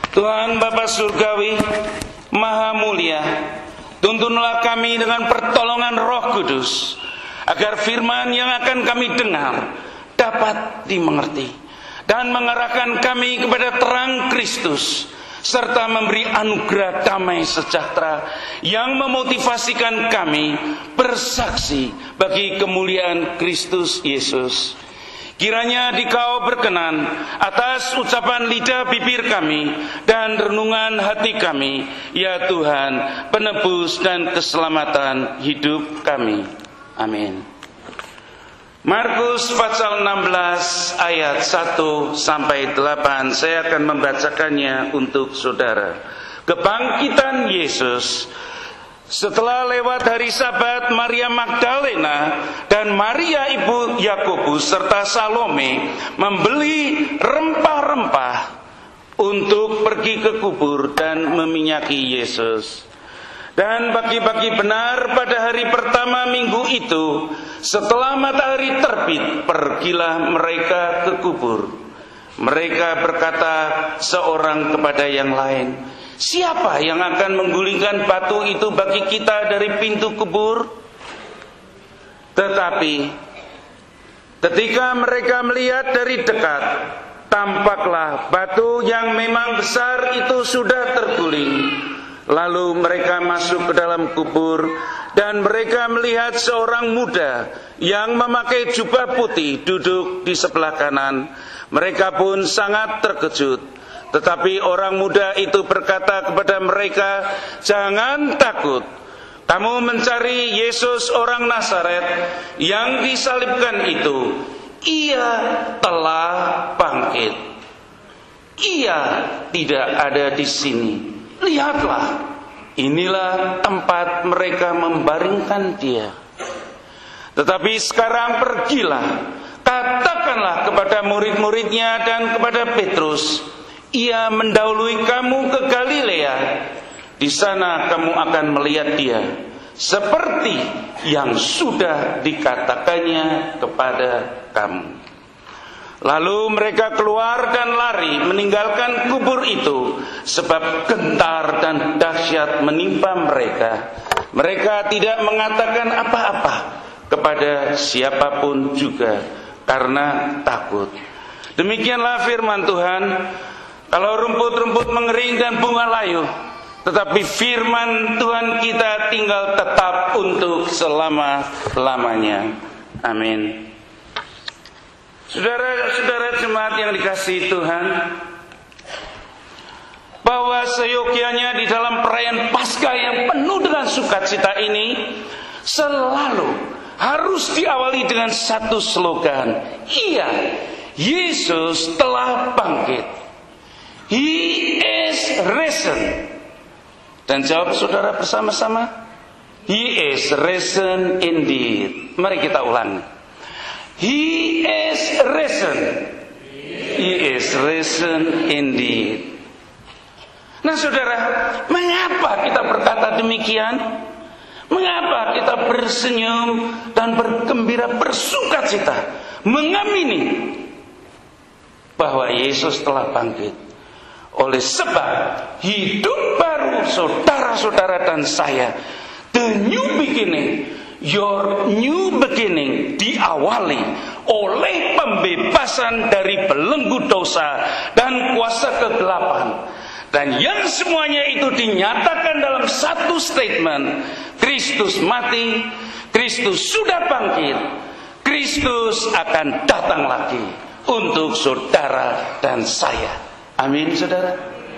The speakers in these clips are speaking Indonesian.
Tuhan Bapa Surgawi, Maha Mulia, tuntunlah kami dengan pertolongan Roh Kudus, agar firman yang akan kami dengar dapat dimengerti, dan mengarahkan kami kepada terang Kristus, serta memberi anugerah damai sejahtera yang memotivasikan kami bersaksi bagi kemuliaan Kristus Yesus. Kiranya Dikau berkenan atas ucapan lidah bibir kami dan renungan hati kami, ya Tuhan, penebus dan keselamatan hidup kami. Amin. Markus pasal 16 ayat 1 sampai 8, saya akan membacakannya untuk saudara. Kebangkitan Yesus. Setelah lewat hari Sabat, Maria Magdalena dan Maria ibu Yakobus serta Salome membeli rempah-rempah untuk pergi ke kubur dan meminyaki Yesus. Dan pagi-pagi benar pada hari pertama minggu itu, setelah matahari terbit, pergilah mereka ke kubur. Mereka berkata seorang kepada yang lain, "Siapa yang akan menggulingkan batu itu bagi kita dari pintu kubur?" Tetapi ketika mereka melihat dari dekat, tampaklah batu yang memang besar itu sudah terguling. Lalu mereka masuk ke dalam kubur, dan mereka melihat seorang muda yang memakai jubah putih duduk di sebelah kanan. Mereka pun sangat terkejut. Tetapi orang muda itu berkata kepada mereka, "Jangan takut. Kamu mencari Yesus orang Nazaret yang disalibkan itu. Ia telah bangkit. Ia tidak ada di sini. Lihatlah, inilah tempat mereka membaringkan dia. Tetapi sekarang pergilah, katakanlah kepada murid-muridnya dan kepada Petrus, ia mendahului kamu ke Galilea. Di sana kamu akan melihat dia, seperti yang sudah dikatakannya kepada kamu." Lalu mereka keluar dan lari meninggalkan kubur itu, sebab gentar dan dahsyat menimpa mereka. Mereka tidak mengatakan apa-apa kepada siapapun juga karena takut. Demikianlah firman Tuhan. Kalau rumput-rumput mengering dan bunga layu, tetapi firman Tuhan kita tinggal tetap untuk selama-lamanya. Amin. Saudara-saudara jemaat yang dikasihi Tuhan, bahwa seyogianya di dalam perayaan Paskah yang penuh dengan sukacita ini selalu harus diawali dengan satu slogan. Iya, Yesus telah bangkit. He is risen. Dan jawab saudara bersama-sama, He is risen indeed. Mari kita ulangi. He is risen. He is risen indeed. Nah saudara, mengapa kita berkata demikian? Mengapa kita bersenyum dan bergembira, bersukacita, mengamini bahwa Yesus telah bangkit? Oleh sebab hidup baru saudara-saudara dan saya, the new beginning, your new beginning, diawali oleh pembebasan dari belenggu dosa dan kuasa kegelapan. Dan yang semuanya itu dinyatakan dalam satu statement. Kristus mati, Kristus sudah bangkit, Kristus akan datang lagi untuk saudara dan saya. Amin, saudara.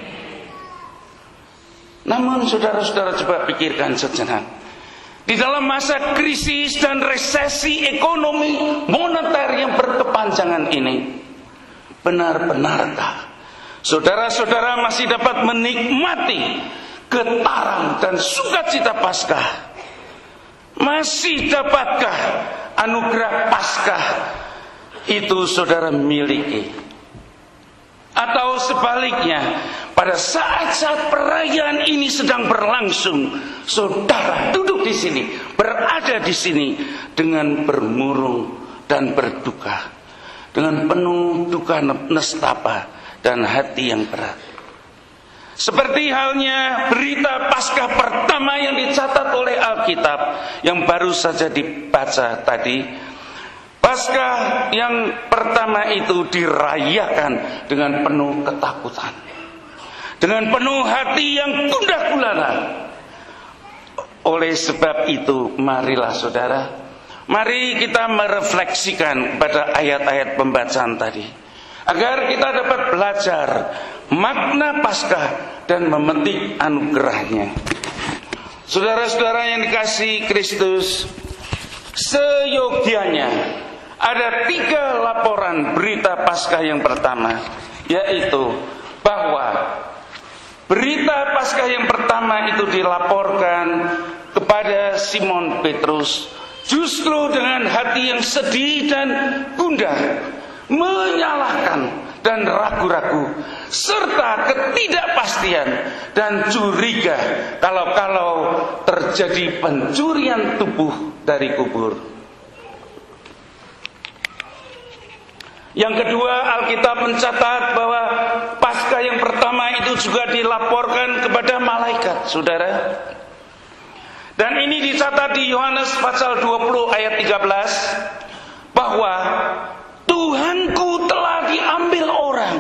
Namun saudara-saudara, coba pikirkan sejenak. Di dalam masa krisis dan resesi ekonomi moneter yang berkepanjangan ini, benar-benarkah saudara-saudara masih dapat menikmati getaran dan sukacita Paskah? Masih dapatkah anugerah Paskah itu saudara miliki? Atau sebaliknya, pada saat-saat perayaan ini sedang berlangsung, saudara duduk di sini, berada di sini dengan bermurung dan berduka, dengan penuh duka nestapa dan hati yang berat. Seperti halnya berita Paskah pertama yang dicatat oleh Alkitab yang baru saja dibaca tadi. Paskah yang pertama itu dirayakan dengan penuh ketakutan, dengan penuh hati yang gundah gulana. Oleh sebab itu, marilah saudara, mari kita merefleksikan pada ayat-ayat pembacaan tadi, agar kita dapat belajar makna Paskah dan memetik anugerahnya. Saudara-saudara yang dikasihi Kristus, seyogianya ada 3 laporan berita Paskah yang pertama, yaitu bahwa berita Paskah yang pertama itu dilaporkan kepada Simon Petrus justru dengan hati yang sedih dan gundah, menyalahkan dan ragu-ragu, serta ketidakpastian dan curiga kalau terjadi pencurian tubuh dari kubur. Yang kedua, Alkitab mencatat bahwa Paskah yang pertama itu juga dilaporkan kepada malaikat, saudara. Dan ini dicatat di Yohanes pasal 20 ayat 13, bahwa Tuhanku telah diambil orang.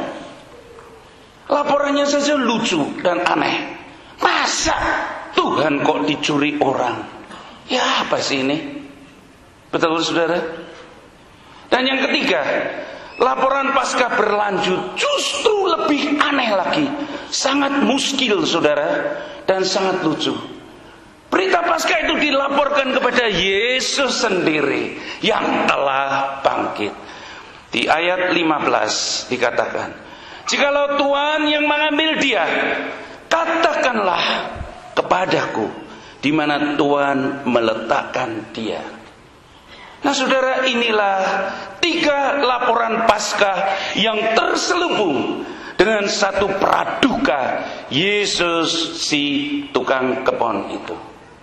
Laporannya saja lucu dan aneh. Masa Tuhan kok dicuri orang? Ya apa sih ini? Betul saudara? Dan yang ketiga, laporan Paskah berlanjut justru lebih aneh lagi. Sangat muskil saudara, dan sangat lucu. Berita Paskah itu dilaporkan kepada Yesus sendiri yang telah bangkit. Di ayat 15 dikatakan, jikalau Tuhan yang mengambil dia, katakanlah kepadaku di mana Tuhan meletakkan dia. Nah saudara, inilah 3 laporan Paskah yang terselubung dengan satu praduga Yesus si tukang kebon itu.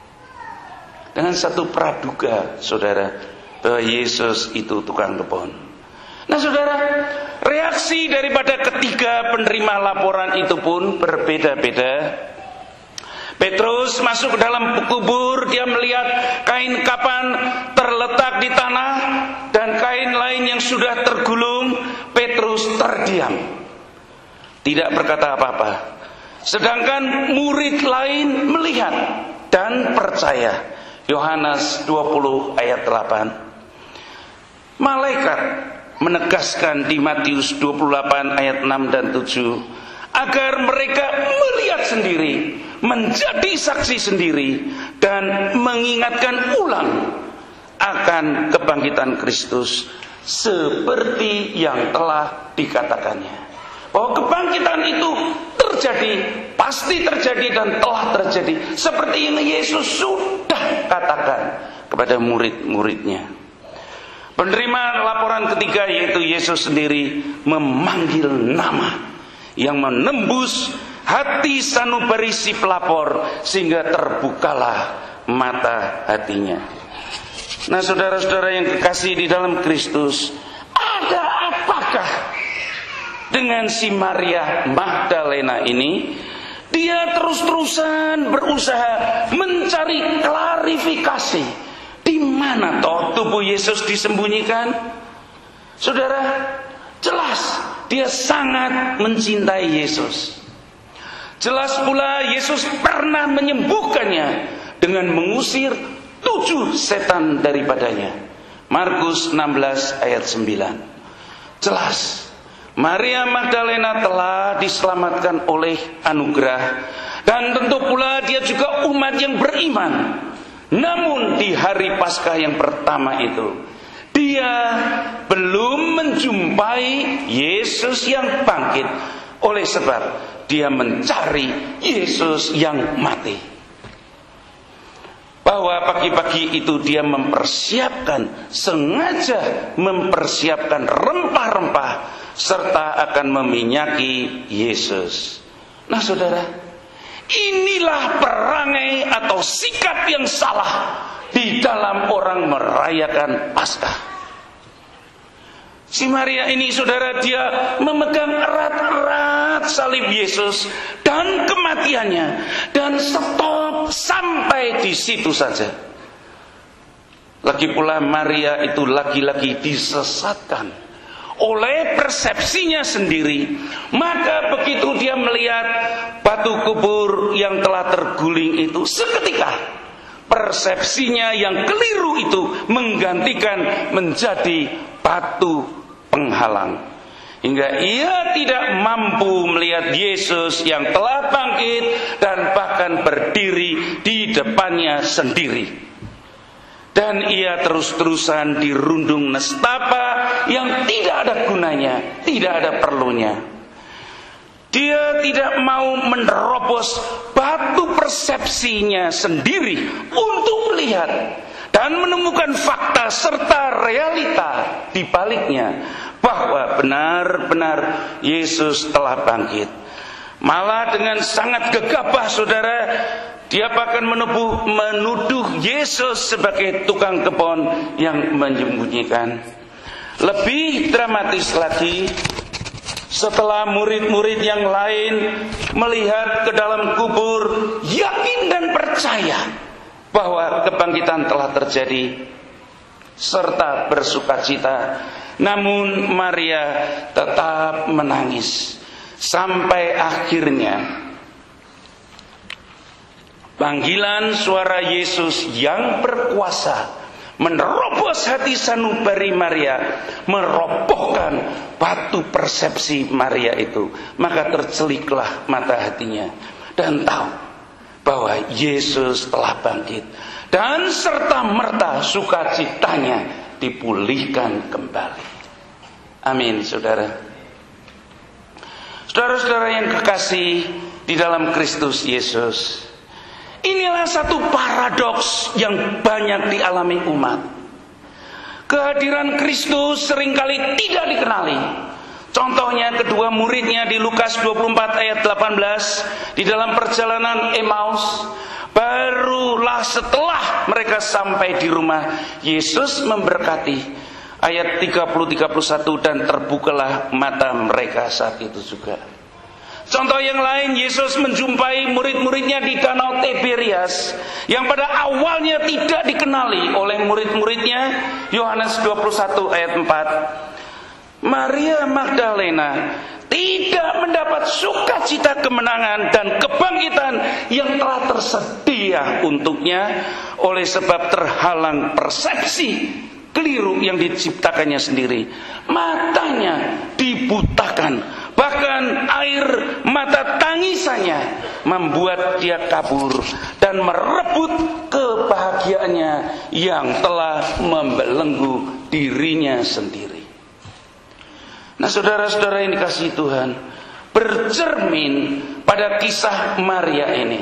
Dengan satu praduga, saudara, bahwa Yesus itu tukang kebon. Nah saudara, reaksi daripada ketiga penerima laporan itu pun berbeda-beda. Petrus masuk ke dalam kubur, dia melihat kain kapan terletak di tanah dan kain lain yang sudah tergulung. Petrus terdiam, tidak berkata apa-apa. Sedangkan murid lain melihat dan percaya. Yohanes 20 ayat 8. Malaikat menegaskan di Matius 28 ayat 6 dan 7, agar mereka melihat sendiri, menjadi saksi sendiri, dan mengingatkan ulang akan kebangkitan Kristus seperti yang telah dikatakannya. Bahwa kebangkitan itu terjadi, pasti terjadi dan telah terjadi, seperti yang Yesus sudah katakan kepada murid-muridnya. Penerima laporan ketiga yaitu Yesus sendiri memanggil nama yang menembus hati sanubari si pelapor sehingga terbukalah mata hatinya. Nah saudara-saudara yang kekasih di dalam Kristus, ada apakah dengan si Maria Magdalena ini? Dia terus-terusan berusaha mencari klarifikasi. Di mana toh tubuh Yesus disembunyikan? Saudara, jelas dia sangat mencintai Yesus. Jelas pula Yesus pernah menyembuhkannya dengan mengusir 7 setan daripadanya. Markus 16 ayat 9. Jelas Maria Magdalena telah diselamatkan oleh anugerah, dan tentu pula dia juga umat yang beriman. Namun di hari Paskah yang pertama itu, dia belum menjumpai Yesus yang bangkit. Oleh sebab dia mencari Yesus yang mati. Bahwa pagi-pagi itu dia sengaja mempersiapkan rempah-rempah serta akan meminyaki Yesus. Nah saudara, inilah perangai atau sikap yang salah di dalam orang merayakan Paskah. Si Maria ini saudara, dia memegang erat-erat salib Yesus dan kematiannya, dan stop sampai di situ saja. Lagi pula Maria itu lagi-lagi disesatkan oleh persepsinya sendiri. Maka begitu dia melihat batu kubur yang telah terguling itu, seketika persepsinya yang keliru itu menggantikan menjadi batu penghalang, hingga ia tidak mampu melihat Yesus yang telah bangkit dan bahkan berdiri di depannya sendiri. Dan ia terus-terusan dirundung nestapa yang tidak ada gunanya, tidak ada perlunya. Dia tidak mau menerobos batu persepsinya sendiri untuk melihat dan menemukan fakta serta realita di baliknya, bahwa benar-benar Yesus telah bangkit. Malah dengan sangat gegabah, saudara, dia bahkan menuduh Yesus sebagai tukang kebon yang menyembunyikan. Lebih dramatis lagi, setelah murid-murid yang lain melihat ke dalam kubur, yakin dan percaya bahwa kebangkitan telah terjadi serta bersukacita, namun Maria tetap menangis sampai akhirnya panggilan suara Yesus yang berkuasa menerobos hati sanubari Maria, merobohkan batu persepsi Maria itu. Maka terceliklah mata hatinya dan tahu bahwa Yesus telah bangkit, dan serta merta sukacitanya dipulihkan kembali. Amin, saudara. Saudara-saudara yang kekasih di dalam Kristus Yesus, inilah satu paradoks yang banyak dialami umat. Kehadiran Kristus seringkali tidak dikenali. Contohnya kedua muridnya di Lukas 24 ayat 18, di dalam perjalanan Emmaus. Barulah setelah mereka sampai di rumah, Yesus memberkati. Ayat 30-31, dan terbukalah mata mereka saat itu juga. Contoh yang lain, Yesus menjumpai murid-muridnya di Danau Tiberias yang pada awalnya tidak dikenali oleh murid-muridnya. Yohanes 21 ayat 4. Maria Magdalena tidak mendapat sukacita kemenangan dan kebangkitan yang telah tersedia untuknya oleh sebab terhalang persepsi keliru yang diciptakannya sendiri. Matanya dibutakan, bahkan air mata tangisannya membuat dia kabur dan merebut kebahagiaannya yang telah membelenggu dirinya sendiri. Nah, saudara-saudara yang dikasihi Tuhan, bercermin pada kisah Maria ini,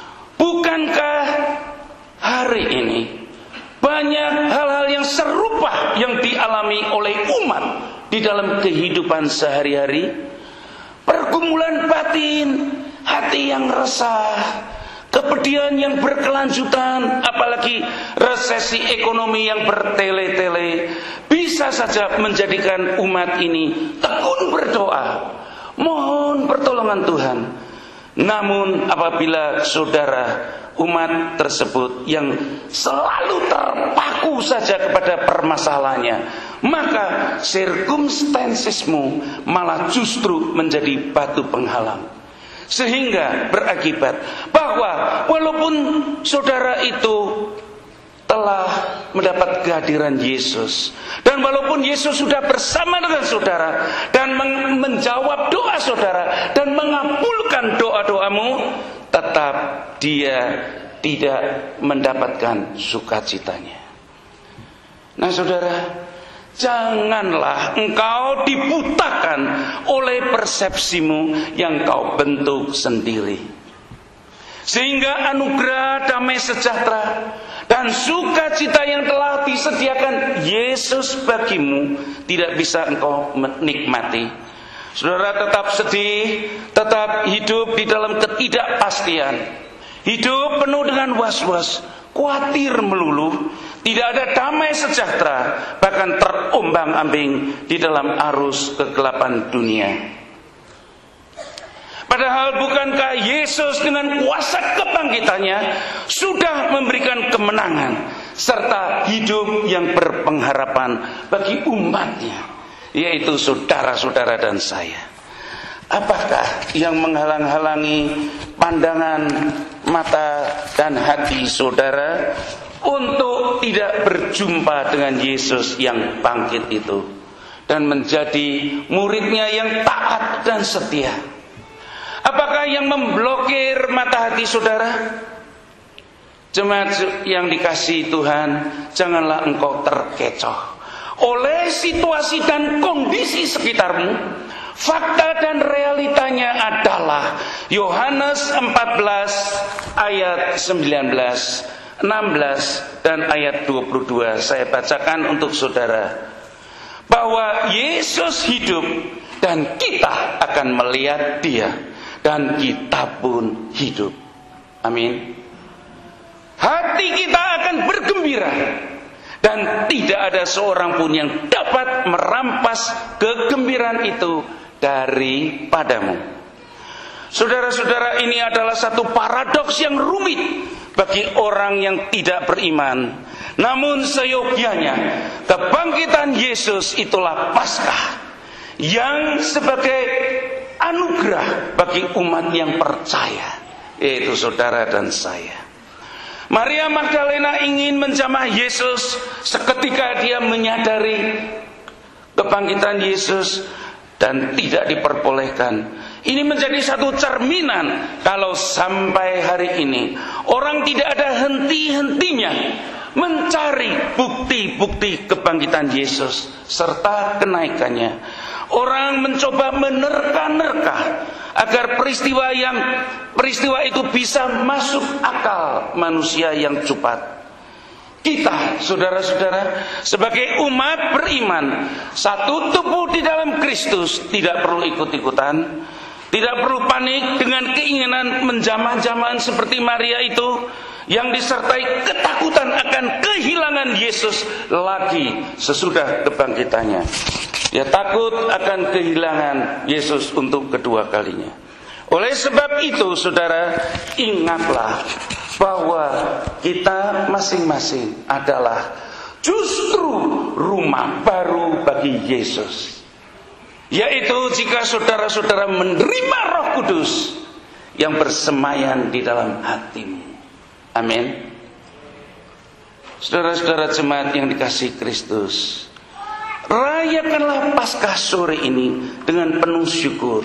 bukankah hari ini banyak hal-hal yang serupa yang dialami oleh umat di dalam kehidupan sehari-hari? Pergumulan batin, hati yang resah, kepedihan yang berkelanjutan, apalagi resesi ekonomi yang bertele-tele, bisa saja menjadikan umat ini tekun berdoa, mohon pertolongan Tuhan. Namun apabila saudara, umat tersebut yang selalu terpaku saja kepada permasalahannya, maka circumstancesmu malah justru menjadi batu penghalang. Sehingga berakibat bahwa walaupun saudara itu telah mendapat kehadiran Yesus, dan walaupun Yesus sudah bersama dengan saudara dan menjawab doa saudara dan mengabulkan doa-doamu, tetap dia tidak mendapatkan sukacitanya. Nah, saudara, janganlah engkau dibutakan oleh persepsimu yang kau bentuk sendiri, sehingga anugerah damai sejahtera dan sukacita yang telah disediakan Yesus bagimu tidak bisa engkau menikmati. Saudara tetap sedih, tetap hidup di dalam ketidakpastian, hidup penuh dengan was-was, khawatir melulu, tidak ada damai sejahtera, bahkan terombang-ambing di dalam arus kegelapan dunia. Padahal bukankah Yesus dengan kuasa kebangkitannya sudah memberikan kemenangan serta hidup yang berpengharapan bagi umatnya, yaitu saudara-saudara dan saya. Apakah yang menghalang-halangi pandangan mata dan hati saudara untuk tidak berjumpa dengan Yesus yang bangkit itu dan menjadi muridnya yang taat dan setia? Apakah yang memblokir mata hati saudara? Jemaat yang dikasihi Tuhan, janganlah engkau terkecoh oleh situasi dan kondisi sekitarmu. Fakta dan realitanya adalah Yohanes 14 ayat 19, 16 dan ayat 22. Saya bacakan untuk saudara. Bahwa Yesus hidup dan kita akan melihat Dia, dan kita pun hidup. Amin. Hati kita akan bergembira, dan tidak ada seorang pun yang dapat merampas kegembiraan itu daripadamu. Saudara-saudara, ini adalah satu paradoks yang rumit bagi orang yang tidak beriman. Namun seyogianya kebangkitan Yesus itulah Paskah yang sebagai anugerah bagi umat yang percaya, yaitu saudara dan saya. Maria Magdalena ingin menjamah Yesus seketika dia menyadari kebangkitan Yesus dan tidak diperbolehkan. Ini menjadi satu cerminan kalau sampai hari ini orang tidak ada henti-hentinya mencari bukti-bukti kebangkitan Yesus serta kenaikannya. Orang mencoba menerka-nerka agar peristiwa itu bisa masuk akal manusia yang cepat. Kita, saudara-saudara, sebagai umat beriman, satu tubuh di dalam Kristus, tidak perlu ikut-ikutan, tidak perlu panik dengan keinginan menjamah-jamahan seperti Maria itu, yang disertai ketakutan akan kehilangan Yesus lagi sesudah kebangkitannya. Dia takut akan kehilangan Yesus untuk kedua kalinya. Oleh sebab itu, saudara, ingatlah bahwa kita masing-masing adalah justru rumah baru bagi Yesus. Yaitu jika saudara-saudara menerima Roh Kudus yang bersemayam di dalam hatimu. Amin. Saudara-saudara jemaat yang dikasihi Kristus, rayakanlah Paskah sore ini dengan penuh syukur.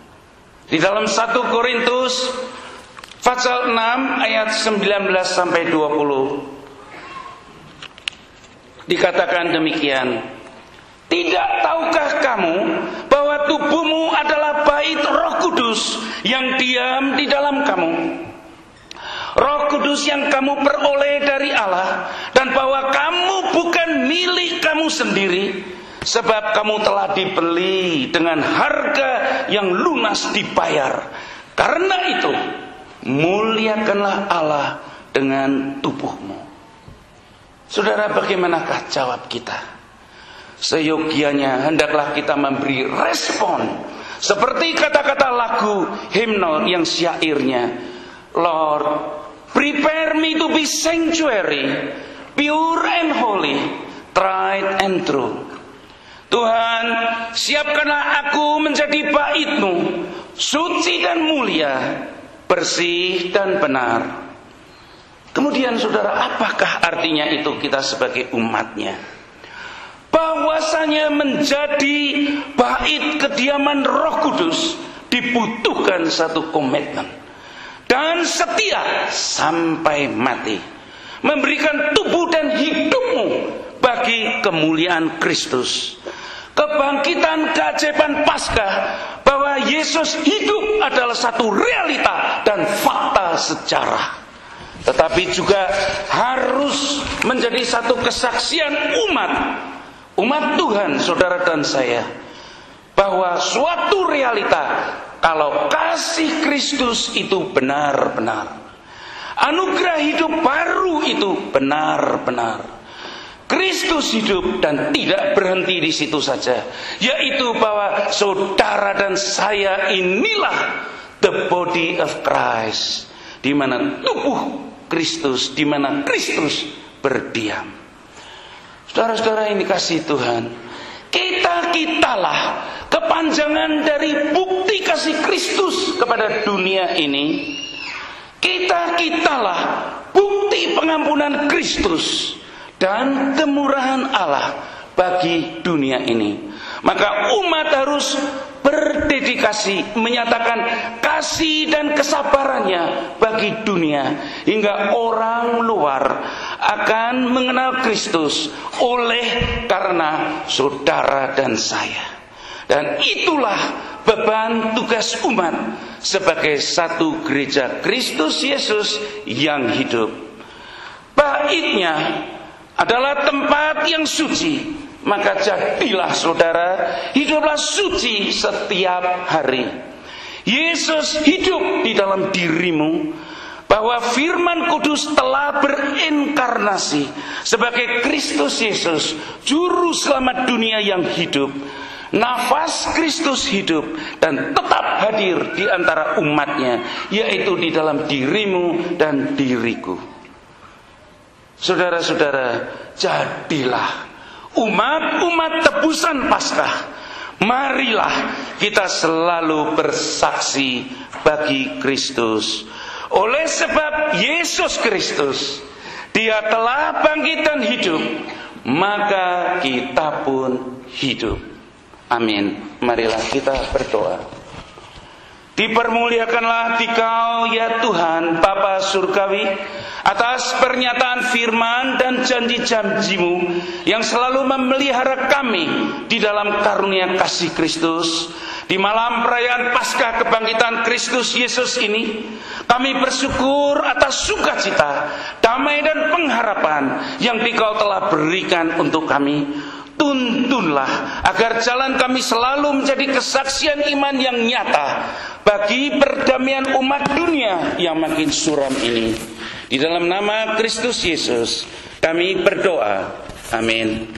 Di dalam 1 Korintus pasal 6 ayat 19 sampai 20 dikatakan demikian. Tidak tahukah kamu bahwa tubuhmu adalah bait Roh Kudus yang diam di dalam kamu? Roh Kudus yang kamu peroleh dari Allah, dan bahwa kamu bukan milik kamu sendiri, sebab kamu telah dibeli dengan harga yang lunas dibayar. Karena itu, muliakanlah Allah dengan tubuhmu. Saudara, bagaimanakah jawab kita? Seyogianya hendaklah kita memberi respon seperti kata-kata lagu himno yang syairnya, Lord, prepare me to be sanctuary, pure and holy, tried and true. Tuhan, siapkanlah aku menjadi bait-Mu, suci dan mulia, bersih dan benar. Kemudian saudara, apakah artinya itu kita sebagai umatnya? Bahwasanya menjadi bait kediaman Roh Kudus dibutuhkan satu komitmen dan setia sampai mati, memberikan tubuh dan hidupmu bagi kemuliaan Kristus. Kebangkitan keajaiban Paskah bahwa Yesus hidup adalah satu realita dan fakta sejarah, tetapi juga harus menjadi satu kesaksian umat Tuhan, saudara dan saya, bahwa suatu realita kalau kasih Kristus itu benar-benar, anugerah hidup baru itu benar-benar, Kristus hidup dan tidak berhenti di situ saja, yaitu bahwa saudara dan saya inilah the body of Christ, di mana tubuh Kristus, di mana Kristus berdiam. Saudara-saudara ini kasih Tuhan, kita-kitalah kepanjangan dari bukti kasih Kristus kepada dunia ini. Kita-kitalah bukti pengampunan Kristus dan kemurahan Allah bagi dunia ini. Maka umat harus berdedikasi menyatakan kasih dan kesabarannya bagi dunia, hingga orang luar akan mengenal Kristus oleh karena saudara dan saya. Dan itulah beban tugas umat sebagai satu gereja Kristus Yesus yang hidup. Baitnya adalah tempat yang suci, maka jadilah saudara, hiduplah suci setiap hari. Yesus hidup di dalam dirimu, bahwa firman kudus telah berinkarnasi sebagai Kristus Yesus, juru selamat dunia yang hidup. Nafas Kristus hidup dan tetap hadir di antara umatnya, yaitu di dalam dirimu dan diriku. Saudara-saudara, jadilah umat-umat tebusan Paskah. Marilah kita selalu bersaksi bagi Kristus. Oleh sebab Yesus Kristus, Dia telah bangkit dan hidup, maka kita pun hidup. Amin. Marilah kita berdoa. Dipermuliakanlah Dikau ya Tuhan Bapa Surgawi, atas pernyataan firman dan janji-janji-Mu yang selalu memelihara kami di dalam karunia kasih Kristus. Di malam perayaan Paskah kebangkitan Kristus Yesus ini, kami bersyukur atas sukacita, damai dan pengharapan yang Dikau telah berikan untuk kami. Tuntunlah agar jalan kami selalu menjadi kesaksian iman yang nyata bagi perdamaian umat dunia yang makin suram ini. Di dalam nama Kristus Yesus kami berdoa. Amin.